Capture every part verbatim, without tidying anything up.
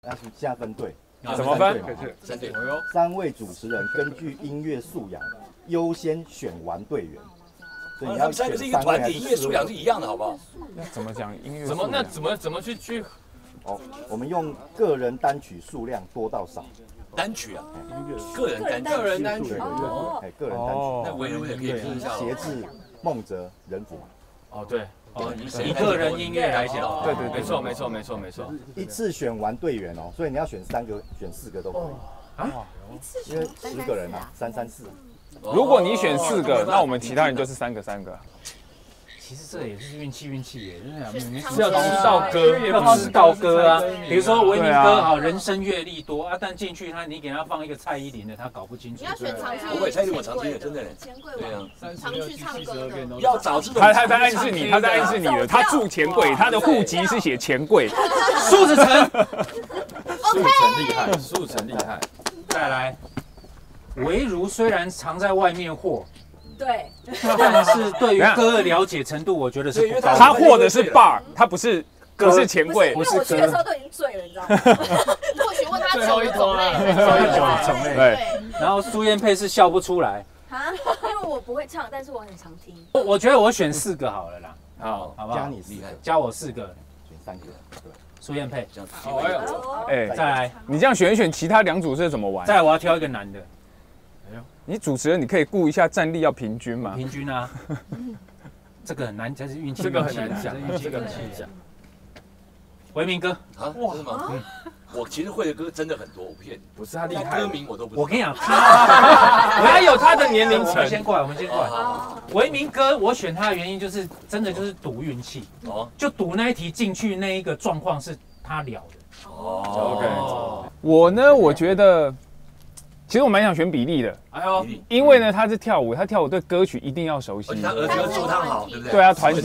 那是现在分队， 怎么分？ 三队， 三位主持人根据音乐素养优先选完队员。所以你要三个是一个团体，音乐素养是一样的，好不好？ 那怎么讲音乐？ 怎么那怎么怎么去去？ 哦，我们用个人单曲数量多到少。 单曲啊，个人单曲， 个人单曲， 哦，哎，个人单曲。 那维如也可以听一下。 节制、孟哲、人福。 哦，对。 哦， 以个人音乐来讲， 对对，没错没错没错没错。 一次选完队员哦，所以你要选三个、选四个都可以。啊，因为十个人啊，三三四。 如果你选四个，那我们其他人就是三个三个。 其实这也是运气运气耶，真的是要知道歌， 要知道歌啊。比如说维明哥好，人生阅历多啊，但进去他你给他放一个蔡依林的，他搞不清楚。 你要选常去， 不会，蔡依林我常听的，真的。 钱柜王，常去唱歌的。 要找这种。 他他在暗示你，他在暗示你了。他住钱柜，他的户籍是写钱柜。 苏子成速成厉害，速成厉害。 再来，唯如虽然常在外面霍。 对， 但是对于歌的了解程度，我觉得是不高。 他获的是 bar， 他不是不是钱柜， 不是。因为我去的时候都已经醉了，你知道吗？或许问他酒的种类， 最后一种种类。对。然后苏燕佩是笑不出来。 啊，因为我不会唱，但是我很常听。 我觉得我选四个好了啦。 好， 好不好？ 加你厉害， 加我四个， 选三个。对。 苏燕佩， 这样子。 哎， 再来， 你这样选一选，其他两组是怎么玩？ 再来，我要挑一个男的。 你主持人，你可以顾一下战力要平均嘛？ 平均啊，这个很难，这是运气， 这个很难讲， 这个很难讲。 维明哥啊，哇，真的吗？我其实会的歌真的很多，我不骗你。 不是他厉害， 歌名我都不知道。 我跟你讲，他他有他的年龄层。 我们先过来，我们先过来。维明哥，我选他的原因就是真的就是赌运气，哦，就赌那一题进去那一个状况是他了的。 哦 ，OK。我呢，我觉得。其实我蛮想选比利的， 哎呦， 因为呢他是跳舞，他跳舞对歌曲一定要熟悉。 而且他儿子跟周汤好，对不对？ 对啊，团体。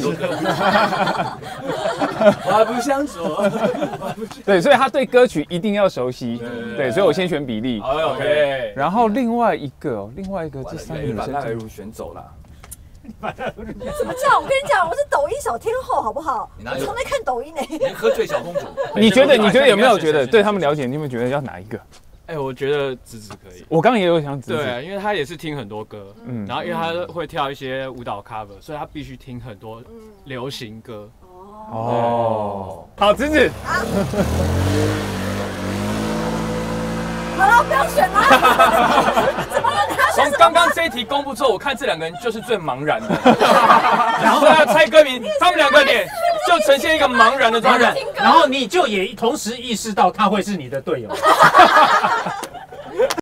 话不相说。 对，所以他对歌曲一定要熟悉。对，所以我先选比利。 OK。 然后另外一个，哦，另外一个这三个女生， 把赖如选走了。 怎么这样？我跟你讲，我是抖音小天后，好不好？我从来看抖音呢。 你喝醉小公主。 你觉得？你觉得有没有觉得对他们了解？你有没有觉得要哪一个？ 哎，我觉得子子可以。 我刚刚也有想子子， 对，因为他也是听很多歌，嗯，然后因为他会跳一些舞蹈 cover， 所以他必须听很多流行歌。 哦，好，子子。 好了，不要选了。怎么了？ 从刚刚这一题公布之后，我看这两个人就是最茫然的。然后要猜歌名，他们两个脸就呈现一个茫然的状态。 然后你就也同时意识到他会是你的队友。